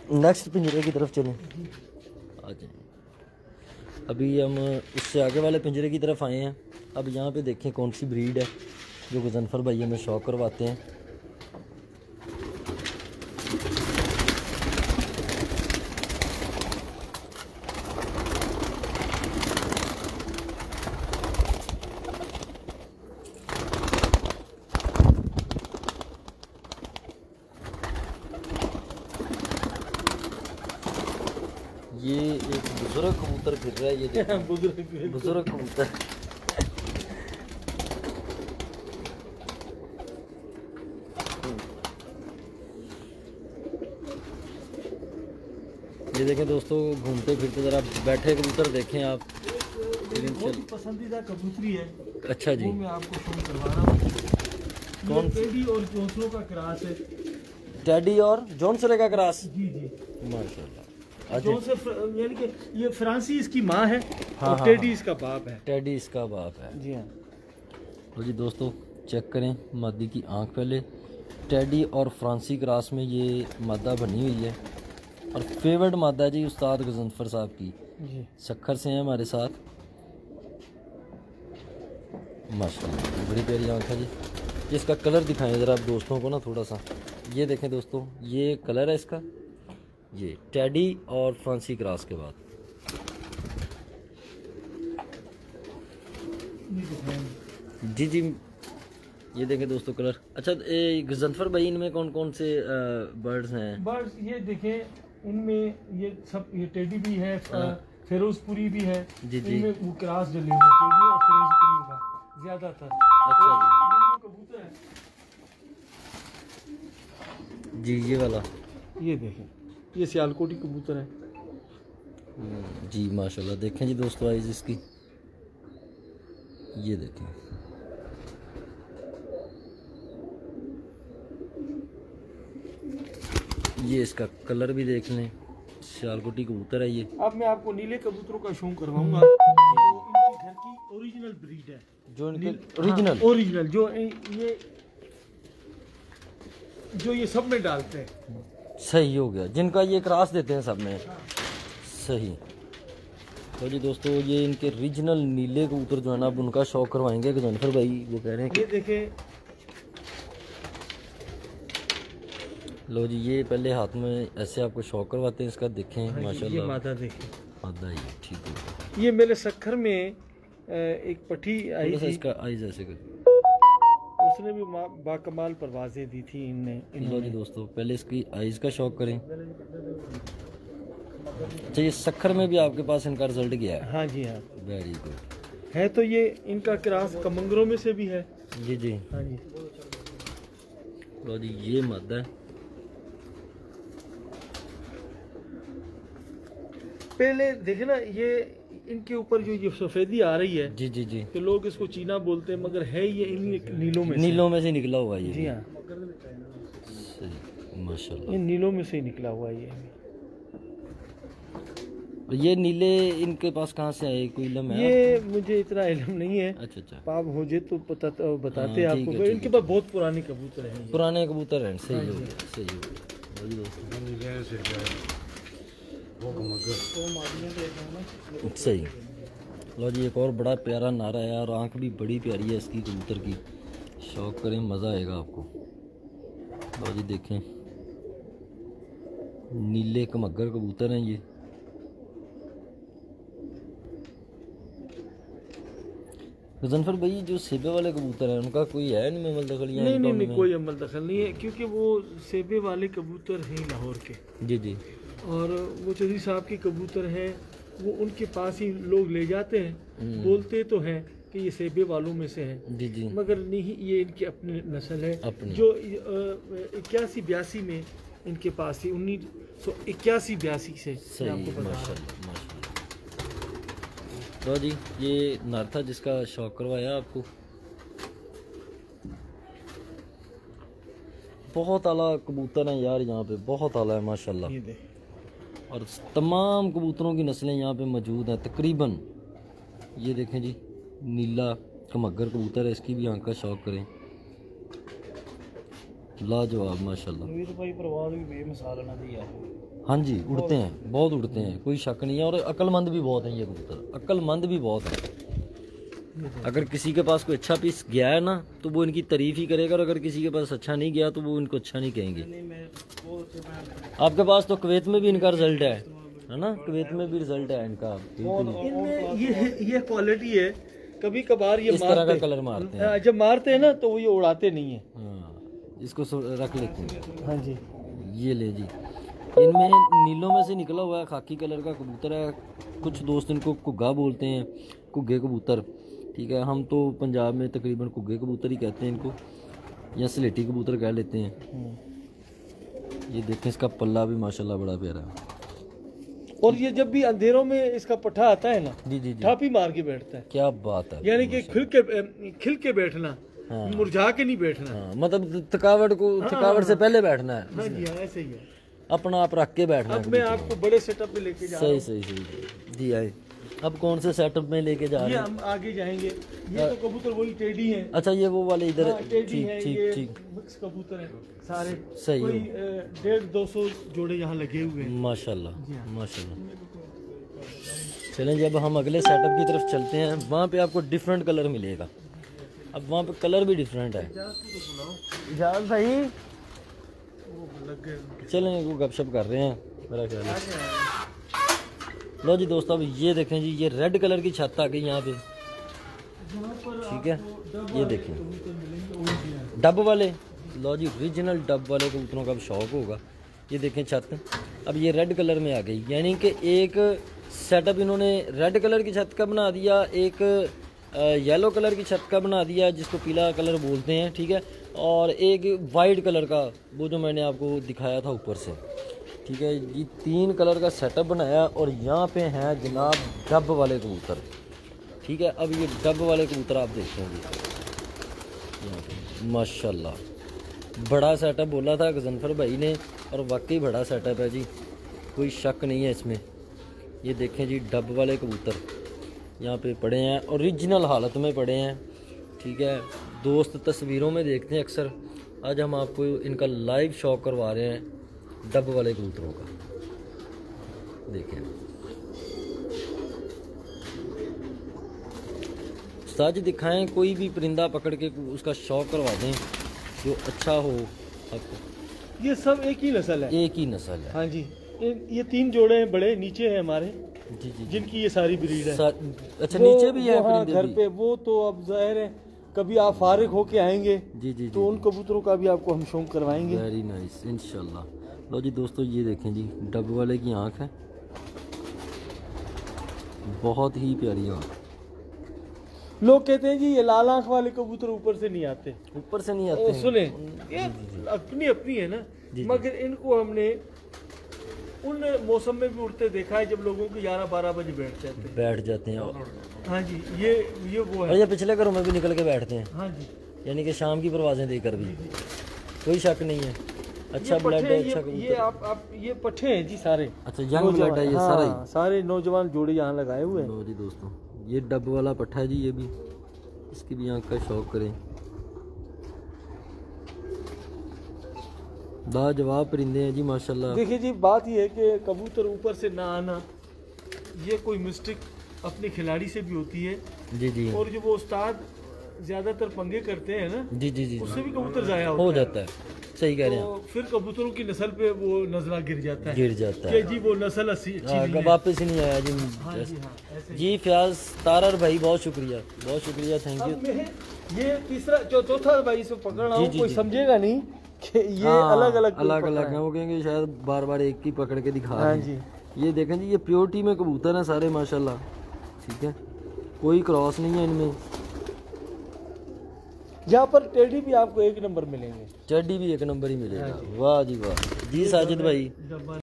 Next पिंजरे की तरफ चलें। आ जाए, अभी हम उससे आगे वाले पिंजरे की तरफ आए हैं। अब यहाँ पे देखें कौन सी ब्रीड है जो गजनफर भाई हमें शौक करवाते हैं। ये एक बुजुर्ग कबूतर फिर रहा है, ये बुजुर्ग कबूतर। ये देखें दोस्तों, घूमते फिरते ज़रा बैठे कबूतर देखें आप। बहुत ही पसंदीदा कबूतरी है। अच्छा जी, वो मैं आपको शो करवा रहा हूँ। कौन? टेडी और जोंसलो का क्रॉस है। टेडी और जॉनसले का क्रॉस। जी जी, माशाल्लाह। जोन से यानी कि ये फ्रांसी इसकी माँ है हाँ, और हाँ, टेडी हाँ। इसका बाप है। टेडी इसका बाप है। जी हाँ। तो जी दोस्तों चेक करें मादी की आंख पहले। टेडी और फ्रांसी क्रॉस में ये मादा बनी हुई है और फेवरेट मादा जी उस्ताद गजनफर साहब की। जी, सखर से हैं हमारे साथ। माशाल्लाह बड़ी प्यारी आंख है जी। इसका कलर दिखाएं ज़रा आप दोस्तों को ना थोड़ा सा। ये देखें दोस्तों, ये कलर है इसका, ये टेडी और फ्रांसी क्रॉस के बाद। जी जी, ये देखें दोस्तों कलर। अच्छा गजनफर भाई इनमें कौन कौन से बर्ड्स हैं? बस ये देखें, इनमें ये सब, ये टेडी भी है, फिरोजपुरी भी है। जी जी। इनमें वो क्रॉस डले हुए हैं, टेडी और फिरोजपुरी का ज्यादातर। अच्छा ये जो कबूतर है, जी, ये वाला। ये देखें, ये सियालकोटी कबूतर है। जी माशाल्लाह। देखें जी दोस्तों आइज इसकी, ये देखें। ये इसका कलर भी देख लें, सियालकोटी कबूतर है ये। अब मैं आपको नीले कबूतरों का शौक करवाऊंगा। जो इनकी घर की ओरिजिनल ब्रीड है, जो इनके ओरिजिनल ओरिजिनल जो ये सब में डालते हैं। सही हो गया, जिनका ये क्रॉस देते हैं सब में। सही। तो जी दोस्तों ये इनके रीजनल नीले कबूतर जो है ना, अब उनका शौक करवाएंगे गजनफर भाई। वो कह रहे हैं कि ये देखें, लो जी, ये पहले हाथ में ऐसे आपको शौक करवाते हैं इसका। देखें ये माशाल्लाह मादा देखें। मादा ही ठीक है। ये मेरे सखर में एक पठी आई थोड़ा सा थी, इसका आइज ऐसे कर। उसने भी बाकमाल परवाजें दी थी लो जी इन्होंने। दोस्तों पहले इसकी आइज का शौक करें। अच्छा, ये सखर में भी आपके पास इनका रिजल्ट गया है? हाँ जी हाँ, वेरी गुड। है तो ये इनका क्रॉस कमंगरों में से भी है। जी जी। हाँ जी, लो जी, ये मादा है। पहले देखे ना, ये इनके ऊपर जो ये सफेदी आ रही है, जी जी जी। तो लोग इसको चीना बोलते हैं, मगर है ये इन नीलों में से। नीलों में से निकला हुआ है ये। जी हाँ, सही, माशाल्लाह। ये नीलों में से ही निकला हुआ है ये। ये नीले इनके पास कहाँ से आए, कोई इल्म है? ये मुझे इतना इल्म नहीं है, अच्छा अच्छा, पाप हो जाए तो बताते हाँ, आपको। ठीक है, इनके पास बहुत पुराने कबूतर हैं ये। पुराने कबूतर हैं। सही हो गया, सही हो गया। लो जी दोस्तों सही। लो जी, एक और बड़ा प्यारा नारा है और आंख भी बड़ी प्यारी है इसकी कबूतर की। शौक करें, मज़ा आएगा आपको। लो जी देखें, नीले कमगर कबूतर हैं ये। गजनफर भाई जो सेबे वाले कबूतर हैं उनका कोई है इनमें अमल दखल? नहीं, कोई अमल दखल नहीं है, क्योंकि वो सेबे वाले कबूतर हैं लाहौर के। जी जी। और वो चौधरी साहब के कबूतर हैं, वो उनके पास ही लोग ले जाते हैं। बोलते तो हैं कि ये सेबे वालों में से हैं, जी जी। मगर नहीं, ये इनकी अपनी नस्ल है अपनी। जो 81-82 में इनके पास थी। 1981-82 से मैं सही, आपको बता रहा हूं। माशाल्लाह माशाल्लाह। तो जी ये नर था जिसका शौक करवाया आपको। बहुत आला कबूतर हैं यार यहाँ पे, बहुत आला है माशाल्लाह। ये देख, और तमाम कबूतरों की नस्लें यहाँ पे मौजूद हैं तकरीबन। ये देखें जी, नीला कमगर कबूतर है, इसकी भी आंख का शौक करें। लाजवाब माशाल्लाह। ये तो भाई परवाज़ भी बेमिसाल ना दी है। हाँ जी, उड़ते हैं, बहुत उड़ते हैं, कोई शक नहीं है। और अक्लमंद भी बहुत हैं ये कबूतर, अक्लमंद भी बहुत है। अगर किसी के पास कोई अच्छा पीस गया है ना तो वो इनकी तारीफ ही करेगा, और अगर किसी के पास अच्छा नहीं गया तो वो इनको अच्छा नहीं कहेंगे। आपके पास तो कुवैत में भी इनका रिजल्ट है ना, कुवैत में भी रिजल्ट है इनका। इनमें ये क्वालिटी है, कभी कभार ये इस तरह का कलर मारते हैं, जब मारते हैं ना तो वो ये उड़ाते नहीं है। हाँ, इसको रख लेते हैं। हाँ जी, ये ले जी, इनमें नीलों में से निकला हुआ है खाकी कलर का कबूतर है। कुछ दोस्त इनको कुग्गा बोलते हैं, कुग्गे कबूतर, ठीक है। हम तो पंजाब में तकरीबन कुग्गे कबूतर ही कहते हैं इनको, या स्लेटी कबूतर कह लेते हैं। ये देखें, इसका पल्ला भी माशाल्लाह बड़ा प्यारा है। और ये जब भी अंधेरों में इसका पट्ठा आता है ना, जी जी जी, ठापी मार के बैठता है। क्या बात है, यानी कि खिल के बैठना, हाँ। मुरझा के नहीं बैठना। हाँ, मतलब थकावट से पहले बैठना है, हाँ जी, हाँ, ऐसे ही है। अपना आप रख के बैठना है। अब मैं आपको बड़े सेटअप पे लेके जा रहा हूँ। सही जी आए। अब कौन से सेटअप में लेके जा रहे ये हैं? हम आगे जाएंगे। ये तो कबूतर वही टेडी हैं। अच्छा, ये वो वाले इधर, टेडी है, ये ठीक मिक्स कबूतर है सारे। सही कोई है। 150-200 जोड़े यहाँ लगे हुए हैं माशाल्लाह माशाल्लाह। चलें, जब हम अगले सेटअप की तरफ चलते हैं, वहाँ पे आपको डिफरेंट कलर मिलेगा। अब वहाँ पे कलर भी डिफरेंट है। इजाज़ भाई, चलें, वो गपशप कर रहे हैं मेरा ख्याल है। लो जी दोस्तों, अब ये देखें जी, ये रेड कलर की छत आ गई यहाँ पे, ठीक है। ये देखें डब वाले, लो जी ओरिजिनल डब वाले कबूतरों का अब शौक होगा। ये देखें छत, अब ये रेड कलर में आ गई, यानी कि एक सेटअप इन्होंने रेड कलर की छत का बना दिया, एक येलो कलर की छत का बना दिया जिसको पीला कलर बोलते हैं, ठीक है। और एक वाइट कलर का, वो जो मैंने आपको दिखाया था ऊपर से, ठीक है। ये 3 कलर का सेटअप बनाया, और यहाँ पे हैं जनाब डब वाले कबूतर, ठीक है। अब ये डब वाले कबूतर आप देखेंगे यहाँ पे माशाल्लाह, बड़ा सेटअप बोला था गजनफर भाई ने, और वाकई बड़ा सेटअप है जी, कोई शक नहीं है इसमें। ये देखें जी, डब वाले कबूतर यहाँ पे पड़े हैं, ओरिजिनल हालत में पड़े हैं, ठीक है। दोस्त तस्वीरों में देखते हैं अक्सर, आज हम आपको इनका लाइव शो करवा रहे हैं डब वाले कबूतरों का। देखें उस्ताद जी, दिखाएं कोई भी परिंदा पकड़ के उसका शौक करवा दें जो अच्छा हो आपको। ये सब एक ही नस्ल है, एक ही नस्ल है। हाँ जी। ये 3 जोड़े हैं, बड़े नीचे हैं हमारे, जी जी, जिनकी ये सारी ब्रीड है। अच्छा, नीचे भी है हाँ, परिंदे घर भी? पे वो तो अब जाहिर है, कभी आप फारिग होके आएंगे जी जी, तो उन कबूतरों का भी आपको हम शौक करवाएंगे। वेरी नाइस, इंशाल्लाह। लो जी दोस्तों, ये देखें जी, डब वाले की आँख है, बहुत ही प्यारी आँख। लोग कहते हैं जी ये लाल आँख वाले कबूतर ऊपर से नहीं आते, ऊपर से नहीं आते हैं। सुने, ये अपनी अपनी है ना, मगर इनको हमने उन मौसम में भी उड़ते देखा है जब लोगों को 11-12 बजे बैठ जाते हैं। हाँ जी, ये वो है। और ये पिछले घरों में भी निकल के बैठते हैं। हाँ जी, यानी कि शाम की परवाजें देकर भी, कोई शक नहीं है। अच्छा ब्लड है, अच्छा कबूतर। ये आप ये पट्ठे हैं जी सारे। अच्छा, यंग ब्लड है ये सारा ही? सारे नौजवान जोड़े यहाँ लगाए हुए हैं। लो जी दोस्तों, ये डब वाला पट्ठा है जी, ये भी, इसकी भी आँख का शौक करें। लाजवाब परिंदे हैं जी माशाल्लाह। देखिए जी, बात ये है कि कबूतर ऊपर से ना आना, ये कोई मिस्टेक अपने खिलाड़ी से भी होती है। जी जी, और जो वो उस्ताद ज्यादातर पंगे करते हैं ना, जी जी जी, उससे भी कबूतर जाया हो जाता है। सही कह रहे हैं, तो फिर कबूतरों की नस्ल पे वो नजला गिर जाता है कि जी वो नस्ल अच्छी नहीं है। वापस ही नहीं आया जी। हाँ जी, हाँ, ऐसे जी फयाज तारर भाई, बहुत शुक्रिया, बहुत शुक्रिया, थैंक यू। अब मैं ये तीसरा चौथा भाई से पकड़ रहा हूँ, कोई समझेगा नहीं कि ये हाँ, अलग अलग है, वो कहेंगे शायद बार बार एक ही पकड़ के दिखा हाँ रहे जी। हैं। ये देखें जी, ये प्योरिटी में कबूतर हैं सारे माशाल्लाह, ठीक है, कोई क्रॉस नहीं है इनमें। यहाँ पर टेडी भी आपको 1 नंबर मिलेंगे, चड्डी भी 1 नंबर ही मिलेगा। वाह जी वाह जी साजिद भाई।